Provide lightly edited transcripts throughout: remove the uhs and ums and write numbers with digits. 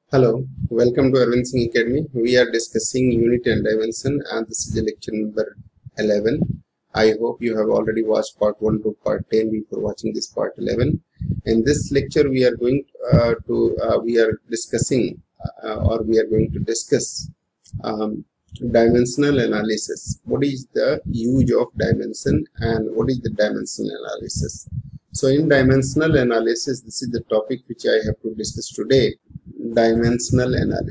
Hello, welcome to Arvind Singh Academy. We are discussing unit and dimension, and this is lecture number 11. I hope you have already watched part 1 to part 10 before watching this part 11. In this lecture, we are going to discuss dimensional analysis. What is the use of dimension and what is the dimensional analysis? So in dimensional analysis, this is the topic which I have to discuss today. Dimensional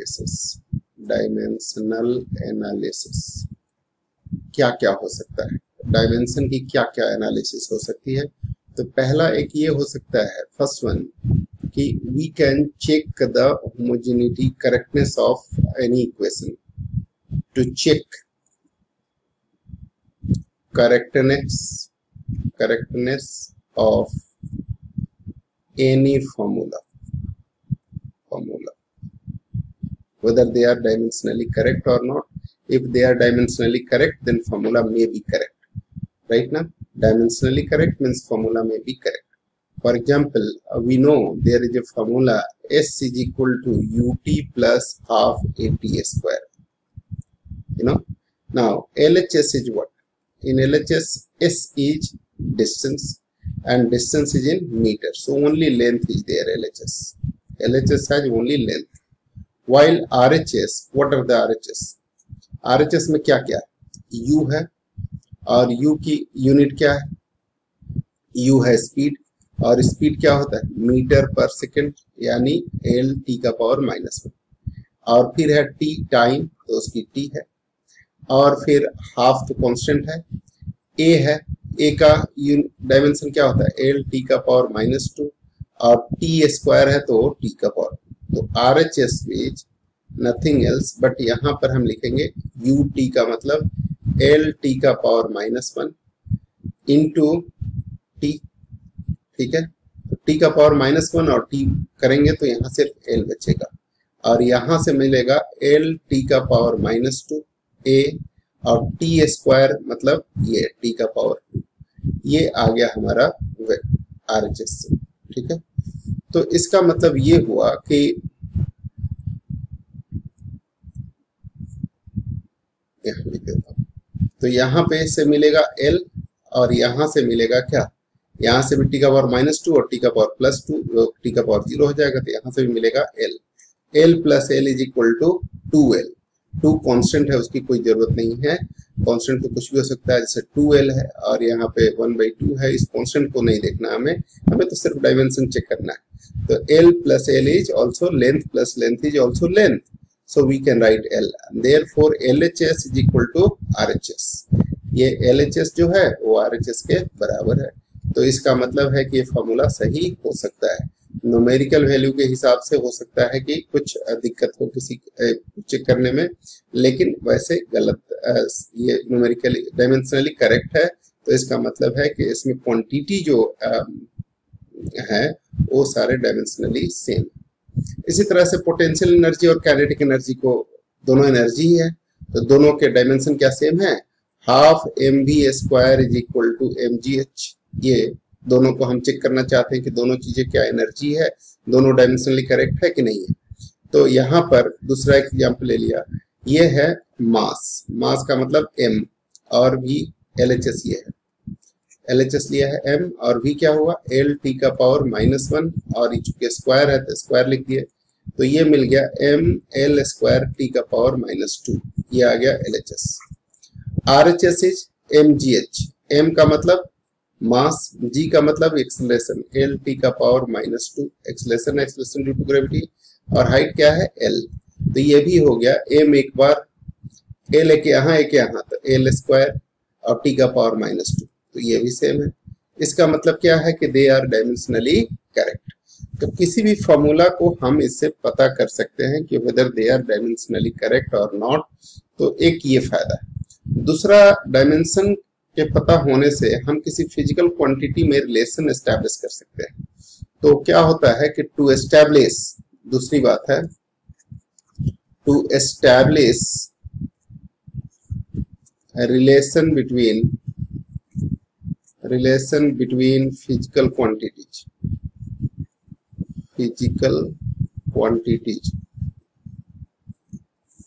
analysis क्या क्या हो सकता है, dimension की क्या क्या analysis हो सकती है। तो पहला एक ये हो सकता है, फर्स्ट वन, कि we can check the homogeneity correctness of any equation, to check correctness of any formula, whether they are dimensionally correct or not. If they are dimensionally correct, then formula may be correct. Right now, dimensionally correct means formula may be correct. For example, we know there is a formula S is equal to ut plus half at square. Now LHS is what? In LHS, S is distance and distance is in meters. So only length is there. LHS has only length. While RHS, what are the RHS? RHS में क्या क्या है? U है, और U की unit क्या है? U है स्पीड, और स्पीड क्या होता है? मीटर पर सेकंड, यानी L t का पावर -1, और फिर है T टाइम, तो उसकी T है, और फिर हाफ तो कांस्टेंट है। A है, A का डायमेंशन क्या होता है? L t का पावर -2, और T स्क्वायर है तो T का पावर। तो RHS is nothing else, but यहाँ पर हम लिखेंगे UT का मतलब LT का पावर -1 इंटू T, ठीक है। तो T का पावर -1 और T करेंगे तो यहाँ सिर्फ L बचेगा, और यहाँ से मिलेगा LT का पावर -2 A, और T स्क्वायर मतलब ये T का पावर 2। ये आ गया हमारा RHS से, ठीक है। तो इसका मतलब ये हुआ कि यहाँ लिख देता हूं, तो यहाँ पे से मिलेगा L, और यहाँ से मिलेगा क्या? यहाँ से भी t का पावर -2 और t का पावर +2, t का पावर 0 हो जाएगा, तो यहाँ से भी मिलेगा L। L plus L is equal to 2L। 2 constant है, उसकी कोई जरूरत नहीं है। कांस्टेंट तो कुछ भी हो सकता है, जैसे 2L है और यहाँ पे 1/2 है। इस कांस्टेंट को नहीं देखना हमें तो सिर्फ डायमेंशन चेक करना है। तो L plus L is also length plus length is also length. So we can write L. Therefore LHS is equal to RHS. ये LHS जो है वो RHS के बराबर है। तो इसका मतलब है कि ये फॉर्मूला सही हो सकता है। न्यूमेरिकल वैल्यू के हिसाब से हो सकता है कि कुछ दिक्कत हो किसी चेक करने में, लेकिन वैसे गलत, ये न्यूमेरिकली डायमेंशनली करेक्ट है। तो इसका मतलब है कि इसमें क्वांटिटी जो है वो सारे डायमेंशनली सेम। इसी तरह से पोटेंशियल एनर्जी और काइनेटिक एनर्जी को, दोनों एनर्जी है, तो दोनों के डायमेंशन क्या सेम है? Half mv² is equal to mgh। ये दोनों को हम चेक करना चाहते हैं कि दोनों चीजें क्या एनर्जी है, दोनों डायमेंशनली करेक्ट है कि नहीं है। तो यहाँ पर दूसरा एग्जाम्पल ले लिया, ये है मास का मतलब m, और भी LHS ये है, LHS लिया है m, और v क्या हुआ? LT का पावर -1, और ये चूंकि स्क्वायर है तो स्क्वायर लिख दिए, तो ये मिल गया mL² t का पावर -2। ये आ गया LHS। RHS is mgh। m का मतलब मास, g का मतलब एक्सेलरेशन, LT का power -2, acceleration due to gravity, और हाइट क्या है? L। तो ये भी हो गया m, एक बार L एक यहाँ एक यहाँ, तो L² और t का पावर -2, तो ये भी सेम है। इसका मतलब क्या है कि दे आर डायमेंशनली करेक्ट। तो किसी भी फॉर्मूला को हम इससे पता कर सकते हैं कि whether they are dimensionally correct और नॉट। तो एक ये फायदा है। दूसरा, डायमेंशन के पता होने से हम किसी फिजिकल क्वांटिटी में रिलेशन एस्टैब्लिश कर सकते हैं। तो क्या होता है कि टू एस्टैब्लिश, दूसरी बात है, to establish relation between physical quantities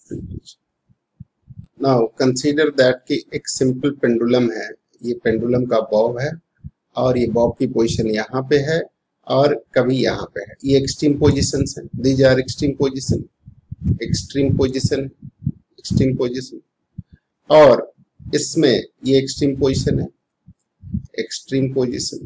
now consider that कि एक सिंपल पेंडुलम है, ये पेंडुलम का बॉब है और ये बॉब की पोजीशन यहाँ पे है और कभी यहाँ पे है। ये एक्सट्रीम पोजीशंस हैं, these are extreme position, extreme position, extreme position. और इसमें ये एक्सट्रीम पोजीशन है, एक्सट्रीम पोजीशन।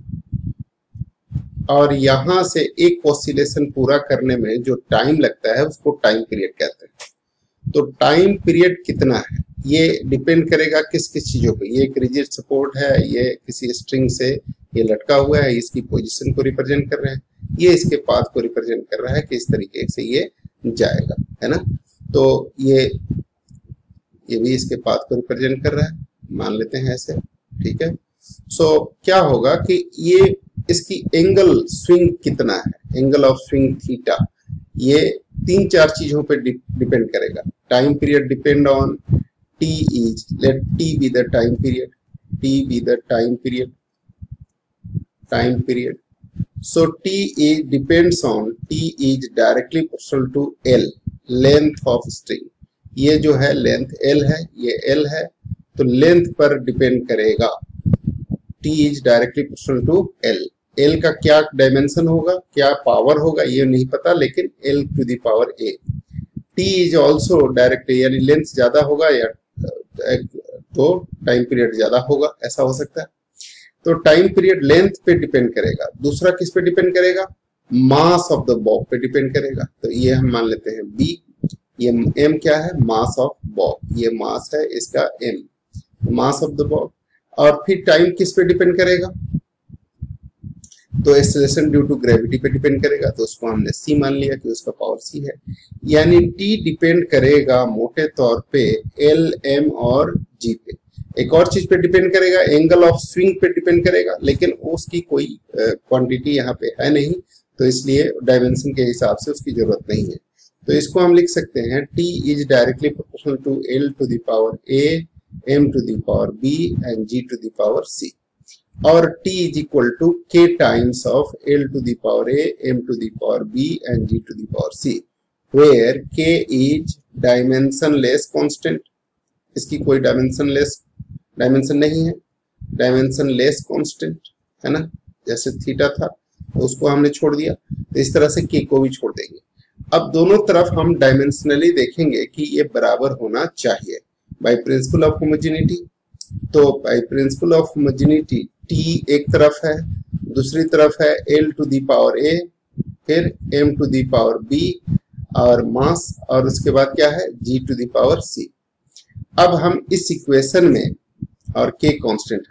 और यहां से एक ऑसिलेशन पूरा करने में जो टाइम लगता है उसको टाइम पीरियड कहते हैं। तो टाइम पीरियड कितना है ये डिपेंड करेगा किस किस चीजों पे। ये एक रिजिड सपोर्ट है, ये किसी स्ट्रिंग से ये लटका हुआ है, इसकी पोजीशन को रिप्रेजेंट कर रहा है, ये इसके पाथ को रिप्रेजेंट कर रहा है, किस तरीके से ये जाएगा, है ना। तो ये भी इसके पाथ को रिप्रेजेंट कर रहा है, मान लेते हैं ऐसे, ठीक है। सो क्या होगा कि ये इसकी एंगल स्विंग कितना है, एंगल ऑफ स्विंग थीटा, ये 3-4 चीजों पे डिपेंड करेगा। Time period depend on t is, let t be the time period, t be the time period, time period. So t is depends on, t is directly proportional to l, length of string। ये जो है length l है, ये l है, तो length पर depend करेगा। t is directly proportional to l, l का क्या डायमेंशन होगा, क्या पावर होगा ये नहीं पता, लेकिन l to the power a। t is also directly, यानी लेंथ ज्यादा होगा या तो टाइम पीरियड ज्यादा होगा, ऐसा हो सकता है। तो टाइम पीरियड लेंथ पे डिपेंड करेगा। दूसरा किस पे डिपेंड करेगा, मास ऑफ द बॉब पे डिपेंड करेगा। तो ये हम मान लेते हैं b, ये m क्या है, मास ऑफ बॉब, ये मास है इसका m, mass of the bob. और फिर टाइम किस पे डिपेंड करेगा, तो एक्सेलरेशन ड्यू टू ग्रेविटी पे डिपेंड करेगा, तो उसको हमने c मान लिया कि उसका पावर c है। यानी t डिपेंड करेगा मोटे तौर पे l, m और g पे। एक और चीज पे डिपेंड करेगा, एंगल ऑफ स्विंग पे डिपेंड करेगा, लेकिन उसकी कोई क्वांटिटी यहाँ पे है नहीं, तो इसलिए डायमेंशन के हिसाब से उसकी जरूरत नहीं है। तो इसको हम लिख सकते हैं t is directly proportional to l to the power a, m to the power b and g to the power c। और t is equal to k times of l to the power a, m to the power b and g to the power c, where k is dimensionless constant। इसकी कोई dimension नहीं है, dimensionless constant है ना, जैसे theta था तो उसको हमने छोड़ दिया, तो इस तरह से k को भी छोड़ देंगे। अब दोनों तरफ हम डायमेंशनली देखेंगे कि ये बराबर होना चाहिए बाय प्रिंसिपल ऑफ होमोजेनिटी। तो by principle of homogeneity t एक तरफ है, दूसरी तरफ है l to the power a, फिर m to the power b और मास, और उसके बाद क्या है g to the power c। अब हम इस इक्वेशन में, और k कांस्टेंट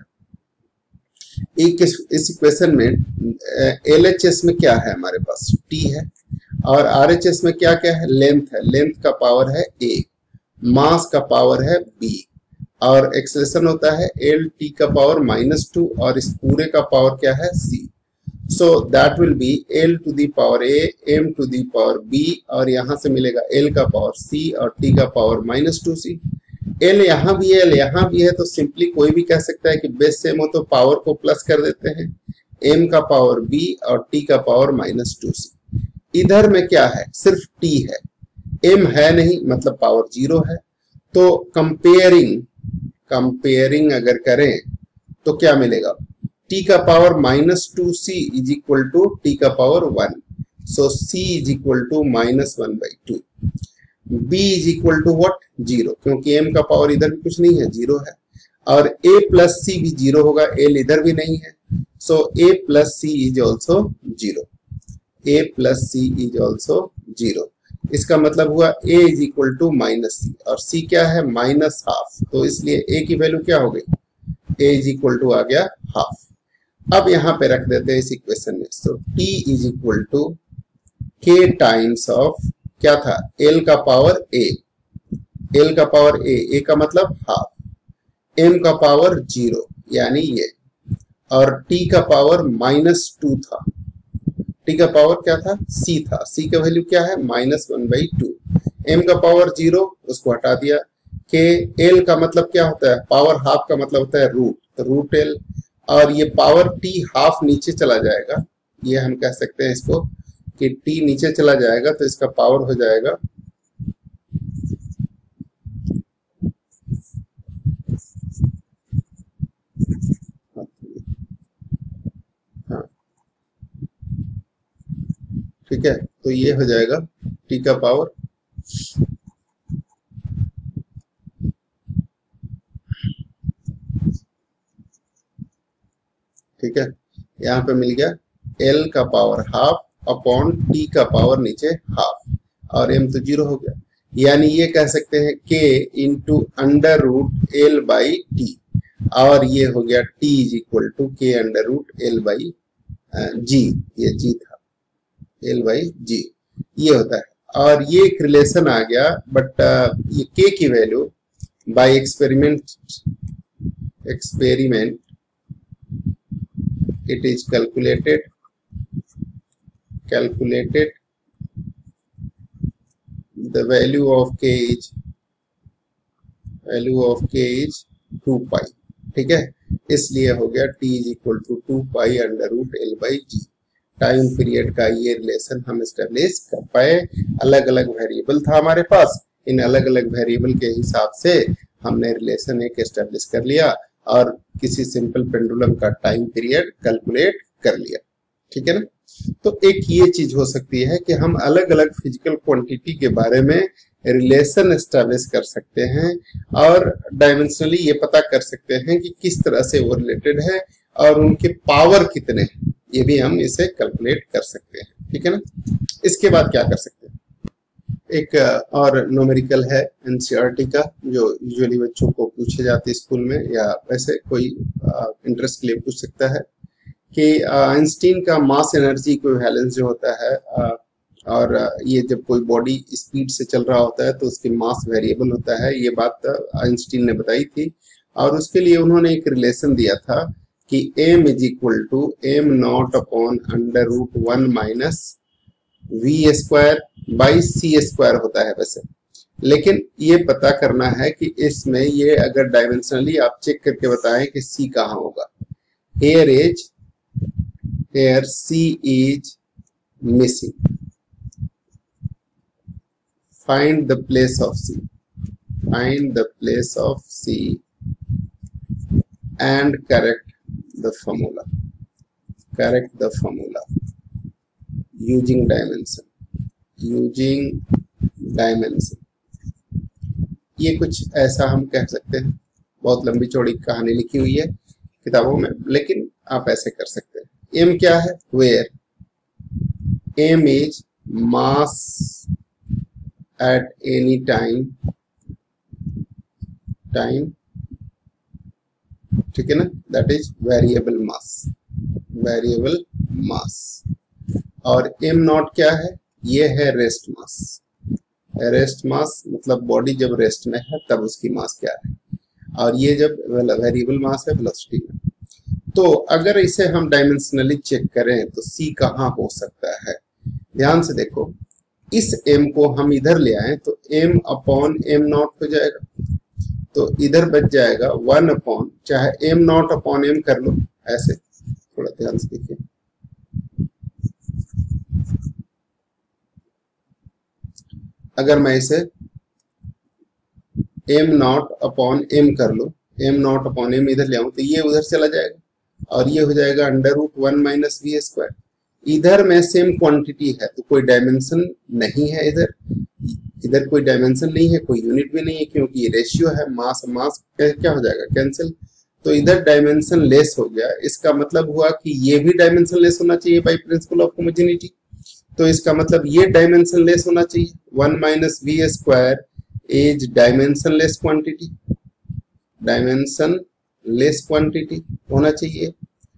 है, इस इक्वेशन में LHS में क्या है हमारे पास t है, और RHS में क्या क्या है, लेंथ है, लेंथ का पावर है a, मास का पावर है b, और एक्सेलरेशन होता है l t का पावर -2, और इस पूरे का पावर क्या है c। So that will be l to the power a, m to the power b, और यहां से मिलेगा l का पावर c और t का पावर -2c। l यहाँ भी है, l यहाँ भी है, तो सिंपली कोई भी कह सकता है कि बेस सेम हो तो पावर को प्लस कर देते हैं, m का पावर b और t का पावर -2c। इधर में क्या है, सिर्फ t है, m है नहीं, मतलब पावर 0 है। तो कंपेयरिंग अगर करें तो क्या मिलेगा, t का power -2c is equal to t का power 1, so c is equal to -1/2, b is equal to what, 0, क्योंकि m का पावर इधर भी कुछ नहीं है, 0 है, और a प्लस c भी 0 होगा, l इधर भी नहीं है, so a plus c is also 0, a plus c is also 0। इसका मतलब हुआ a is equal to -c, और c क्या है, -12, तो इसलिए a की वैल्यू क्या हो गई, a इज इक्वल टू आ गया हाफ। अब यहाँ पे रख देते हैं इस इक्वेशन में, so t is equal to k times of क्या था, l का पावर a, l का पावर a का मतलब हाफ, m का पावर 0 यानी ये, और t का पावर -2 था, t का पावर क्या था, c था, c का वैल्यू क्या है, -1/2, m का पावर 0, उसको हटा दिया, k, l का मतलब क्या होता है, पावर हाफ का मतलब होता है रूट, तो रूट l, और ये पावर t हाफ नीचे चला जाएगा, ये हम कह सकते हैं इसको कि t नीचे चला जाएगा तो इसका पावर हो जाएगा ठीक है, तो ये हो जाएगा टी का पावर ठीक है, यहाँ पे मिल गया एल का पावर हाफ अपॉन टी का पावर नीचे हाफ और एम तो 0 हो गया, यानी ये कह सकते हैं K into under root L by T और ये हो गया T is equal to K under root L by G, ये जी था एल बाई जी ये होता है। और ये एक रिलेशन आ गया, बट ये के की value by experiment it is calculated the value of k is 2 पाई, ठीक है, इसलिए हो गया t इज इक्वल टू 2 पाई under root L by G. Time period का ये रिलेशन हम एस्टेब्लिश कर पाए। अलग अलग वेरिएबल था हमारे पास, इन अलग अलग वेरिएबल के हिसाब से हमने रिलेशन एक एस्टेब्लिश कर लिया और किसी सिंपल पेंडुलम का टाइम पीरियड कैलकुलेट कर लिया, ठीक है ना। तो एक ये चीज हो सकती है कि हम अलग अलग फिजिकल क्वांटिटी के बारे में रिलेशन एस्टैब्लिश कर सकते हैं और डायमेंशनली ये पता कर सकते हैं कि किस तरह से वो रिलेटेड है और उनके पावर कितने हैं, ये भी हम इसे कैलकुलेट कर सकते हैं, ठीक है ना। इसके बाद क्या कर सकते हैं, एक और न्यूमेरिकल है एनसीईआरटी का जो यूजुअली बच्चों को पूछे जाते हैं स्कूल में या वैसे कोई इंटरेस्ट के लिए पूछ सकता है कि आइंस्टीन का मास एनर्जी इक्विवेलेंस जो होता है और ये जब कोई बॉडी स्पीड से चल रहा होता है तो उसकी मास वेरिएबल होता है, ये बात आइंस्टीन ने बताई थी और उसके लिए उन्होंने एक रिलेशन दिया था कि m is equal to M naught upon under root 1 minus V square by C square होता है वैसे, लेकिन ये पता करना है कि इसमें ये अगर डायमेंशनली आप चेक करके बताएं कि सी कहाँ होगा। here C is missing, find the place of C and correct the formula using dimension। ये कुछ ऐसा हम कह सकते हैं, बहुत लंबी चौड़ी कहानी लिखी हुई है किताबों में, लेकिन आप ऐसे कर सकते हैं। m क्या है, where m is mass at any time, ठीक है ना, दैट इज वेरिएबल मास। और m नॉट क्या है, ये है रेस्ट मास मतलब बॉडी जब रेस्ट में है तब उसकी मास क्या है, और ये जब वेरिएबल मास है वेलोसिटी में। तो अगर इसे हम डायमेंशनली चेक करें तो C कहाँ हो सकता है, ध्यान से देखो, इस m को हम इधर ले आए तो m अपॉन m नॉट हो जाएगा, तो इधर बच जाएगा 1 अपॉन, चाहे m नॉट अपॉन m कर लो, ऐसे थोड़ा ध्यान से देखिए, अगर मैं इसे m नॉट अपॉन m कर लो, m नॉट अपॉन m इधर ले आऊं तो ये उधर चला जाएगा और ये हो जाएगा under root 1 minus V square. इधर में सेम क्वांटिटी है तो कोई डायमेंशन नहीं है, इधर कोई डायमेंशन नहीं है, कोई यूनिट भी नहीं है, क्योंकि ये रेशियो है मास क्या हो जाएगा, कैंसिल, तो इधर डायमेंशन लेस हो गया। इसका मतलब हुआ कि ये भी डायमेंशन लेस होना चाहिए बाय प्रिंसिपल ऑफ होमोजेनिटी, तो इसका मतलब ये डायमेंशन लेस होना चाहिए। 1 minus V square is dimensionless quantity होना चाहिए,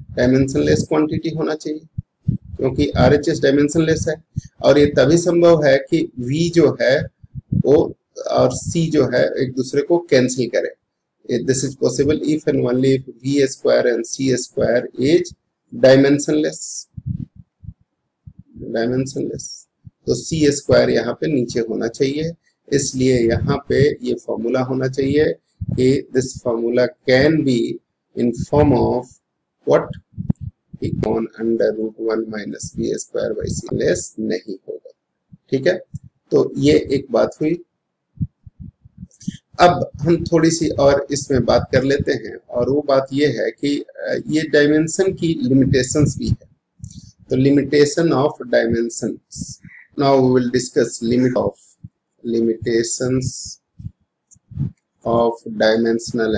क्योंकि RHS डायमेंशन लेस है। और ये तभी संभव है कि V जो है वो और C जो है एक दूसरे को कैंसिल करे। This is possible if and only if V square and C square is dimensionless. तो C स्क्वायर यहाँ पे नीचे होना चाहिए, इसलिए यहाँ पे ये फॉर्मूला होना चाहिए कि this formula can be in form of what, on under root 1 minus V square by C, less नहीं होगा, ठीक है। तो ये एक बात हुई। अब हम थोड़ी सी और इसमें बात कर लेते हैं, और वो बात ये है कि ये डायमेंशन की लिमिटेशंस भी है। तो limitation of dimensions, now we will discuss limitations of dimensional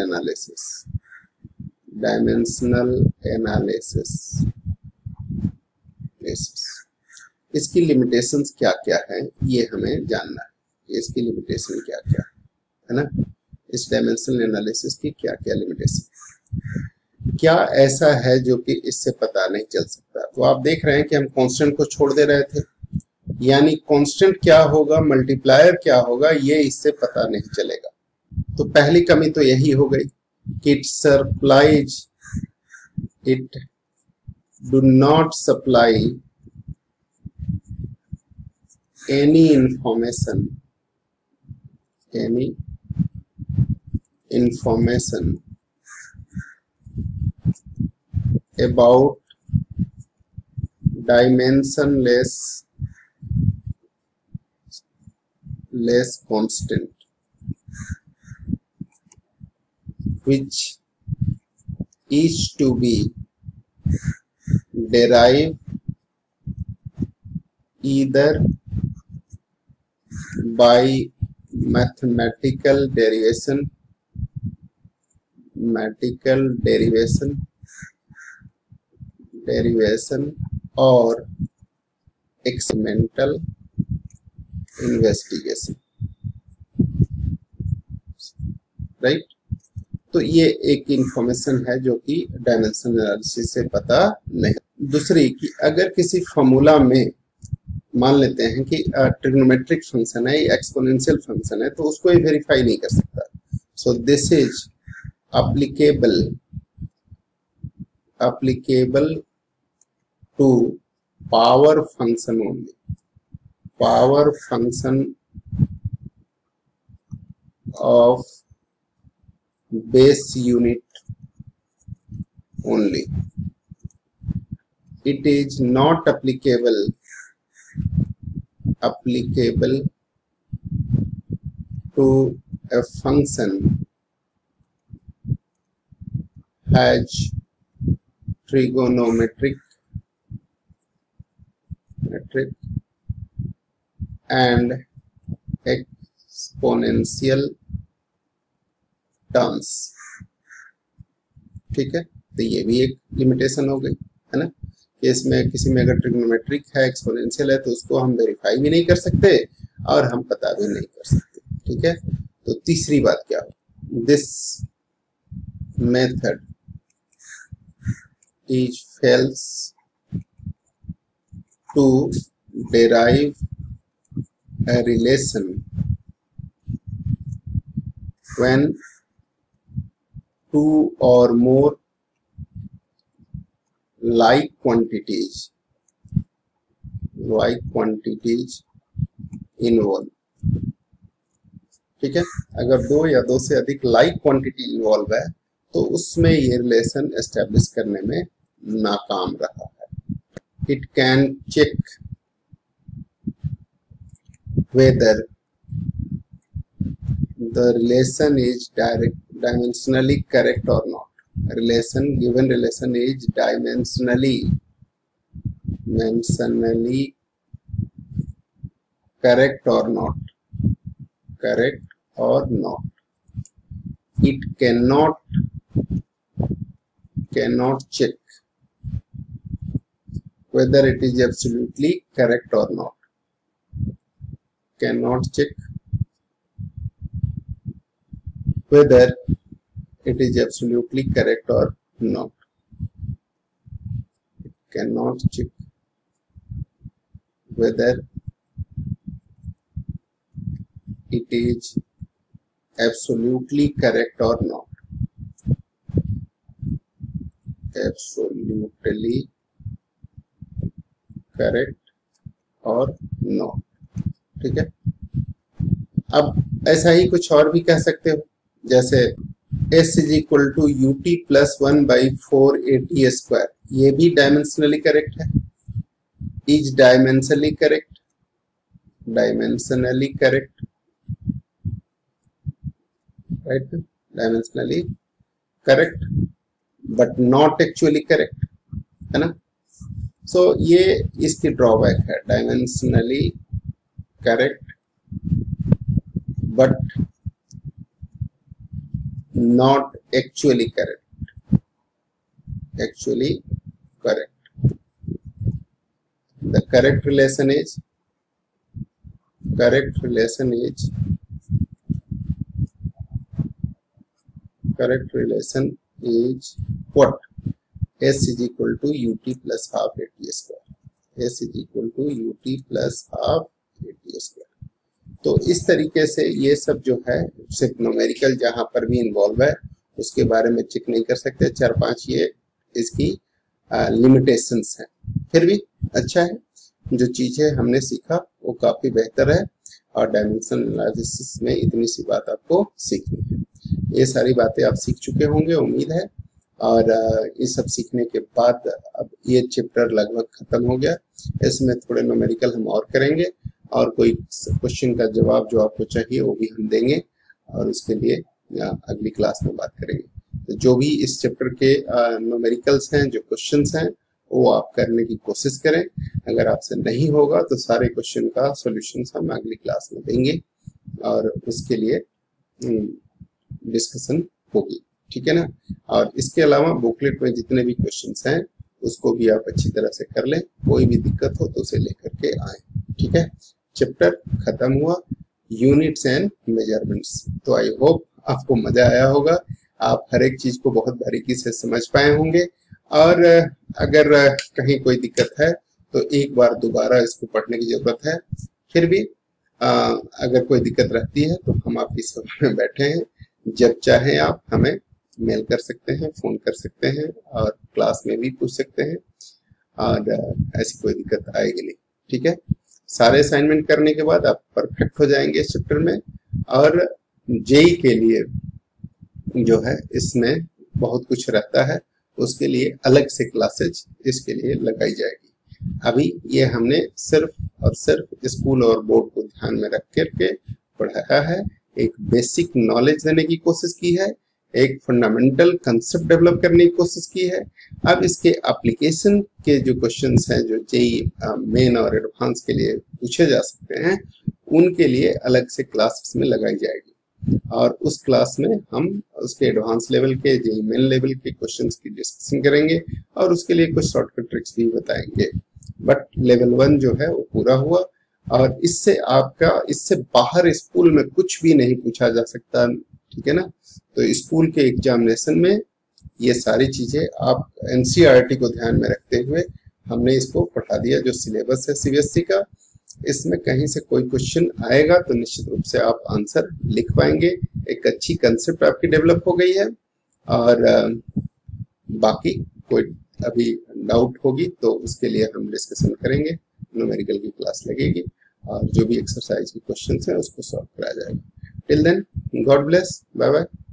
analysis. इसकी लिमिटेशंस क्या क्या है ये हमें जानना है, इसकी लिमिटेशन क्या क्या है ना, इस डायमेंशनल एनालिसिस की क्या क्या लिमिटेशन, क्या ऐसा है जो कि इससे पता नहीं चल सकता। तो आप देख रहे हैं कि हम कांस्टेंट को छोड़ दे रहे थे, यानी कांस्टेंट क्या होगा, मल्टीप्लायर क्या होगा, ये इससे पता नहीं चलेगा। तो पहली कमी तो यही हो गई कि it do not supply any information about dimensionless constant which is to be derived either by mathematical derivation or experimental investigation, right. तो ये एक इंफॉर्मेशन है जो कि डायमेंशनल एनालिसिस से पता नहीं। दूसरी कि अगर किसी फॉर्मूला में मान लेते हैं कि ट्रिग्नोमेट्रिक फंक्शन है, एक्सपोनेंशियल फंक्शन है, तो उसको ये वेरीफाई नहीं कर सकता। So this is applicable to power function only, power function of base unit only. It is not applicable to a function has trigonometric and exponential terms। ठीक है, तो ये भी एक लिमिटेशन हो गई है ना, कि इसमें किसी में अगर ट्रिग्नोमेट्रिक है, एक्सपोनेंशियल है, तो उसको हम वेरीफाई भी नहीं कर सकते और हम पता भी नहीं कर सकते। ठीक है, तो तीसरी बात क्या हो, this method is fails to derive a relation when two or more like quantities involve। ठीक है, अगर दो या दो से अधिक लाइक क्वांटिटी इन्वॉल्व है तो उसमें ये रिलेशन एस्टेब्लिश करने में नाकाम रहा है। It can check whether the relation is dimensionally correct और not. Given relation is dimensionally correct और not. It cannot check whether it is absolutely correct or not. Cannot check whether it is absolutely correct or not. It cannot check whether it is absolutely correct or not. Absolutely correct or not। ठीक है, अब ऐसा ही कुछ और भी कह सकते हो, जैसे s is equal to ut plus 1/4at², ये भी डायमेंशनली करेक्ट है। Is dimensionally correct right, dimensionally correct but not actually correct, है ना। सो ये इसकी ड्रॉबैक है, dimensionally correct but not actually correct, actually correct. The correct relation is correct relation is what? S is equal to ut plus half at square. S is equal to ut plus half at square. तो इस तरीके से ये सब जो है सिर्फ numerical जहां पर भी इन्वॉल्व है उसके बारे में चेक नहीं कर सकते। 4-5 ये इसकी लिमिटेशंस हैं, फिर भी अच्छा है। जो चीजें हमने सीखा वो काफी बेहतर है और डायमेंशन एनालिसिस में इतनी सी बात आपको सीखनी है। ये सारी बातें आप सीख चुके होंगे उम्मीद है, और ये सब सीखने के बाद अब ये चैप्टर लगभग खत्म हो गया। इसमें थोड़े न्यूमेरिकल हम और करेंगे और कोई क्वेश्चन का जवाब जो आपको चाहिए वो भी हम देंगे और उसके लिए अगली क्लास में बात करेंगे। तो जो भी इस चैप्टर के न्यूमेरिकल्स हैं, जो क्वेश्चंस हैं, वो आप करने की कोशिश करें। अगर आपसे नहीं होगा तो सारे क्वेश्चन का सॉल्यूशंस हम अगली क्लास में देंगे और उसके लिए डिस्कशन होगी, ठीक है ना। और इसके अलावा बुकलेट में जितने भी क्वेश्चंस हैं उसको भी आप अच्छी तरह से कर लें, कोई भी दिक्कत हो तो उसे लेकर के आए, ठीक है। चैप्टर खत्म हुआ, यूनिट्स एंड मेजरमेंट्स। तो आई होप आपको मजा आया होगा, आप हर एक चीज को बहुत बारीकी से समझ पाए होंगे, और अगर कहीं कोई दिक्कत है तो एक बार दोबारा इसको पढ़ने की जरूरत है। फिर भी अगर कोई दिक्कत रहती है तो हम आपकी सेवा में बैठे हैं, जब चाहे आप हमें मेल कर सकते हैं, फोन कर सकते हैं और क्लास में भी पूछ सकते हैं, और ऐसी कोई दिक्कत आएगी नहीं, ठीक है। सारे असाइनमेंट करने के बाद आप परफेक्ट हो जाएंगे इस चैप्टर में, और जेई के लिए जो है इसमें बहुत कुछ रहता है, उसके लिए अलग से क्लासेज इसके लिए लगाई जाएगी। अभी ये हमने सिर्फ और सिर्फ स्कूल और बोर्ड को ध्यान में रख करके पढ़ाया है, एक बेसिक नॉलेज देने की कोशिश की है, एक फंडामेंटल कंसेप्ट डेवलप करने की कोशिश की है। अब इसके एप्लीकेशन के जो क्वेश्चंस हैं जो जेई मेन और एडवांस के लिए पूछे जा सकते हैं, उनके लिए अलग से क्लासेस में लगाई जाएगी, और उस क्लास में हम उसके एडवांस लेवल के, जेई मेन लेवल के क्वेश्चंस की डिस्कशन करेंगे और उसके लिए कुछ शॉर्टकट ट्रिक्स भी बताएंगे। बट लेवल 1 जो है वो पूरा हुआ, और इससे आपका, इससे बाहर स्कूल में कुछ भी नहीं पूछा जा सकता, ठीक है ना। तो स्कूल के एग्जामिनेशन में ये सारी चीजें आप एनसीईआरटी को ध्यान में रखते हुए हमने इसको पढ़ा दिया। जो सिलेबस है सीबीएसई का, इसमें कहीं से कोई क्वेश्चन आएगा तो निश्चित रूप से आप आंसर लिख पाएंगे। एक अच्छी कंसेप्ट आपकी डेवलप हो गई है, और बाकी कोई अभी डाउट होगी तो उसके लिए हम डिस्कशन करेंगे, न्यूमेरिकल की क्लास लगेगी और जो भी एक्सरसाइज के क्वेश्चन है उसको सॉल्व कराया जाएगा। Till then, God bless, bye bye.